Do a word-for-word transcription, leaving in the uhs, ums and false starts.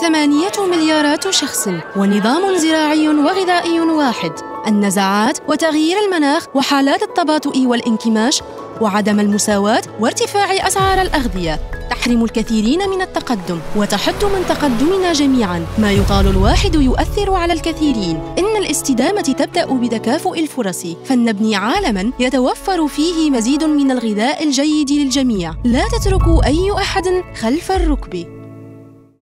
ثمانية مليارات شخص ونظام زراعي وغذائي واحد. النزاعات وتغيير المناخ وحالات التباطؤ والانكماش وعدم المساواة وارتفاع أسعار الأغذية تحرم الكثيرين من التقدم وتحد من تقدمنا جميعاً. ما يطال الواحد يؤثر على الكثيرين. إن الاستدامة تبدأ بتكافؤ الفرص، فلنبني عالماً يتوفر فيه مزيد من الغذاء الجيد للجميع. لا تتركوا أي أحد خلف الركب.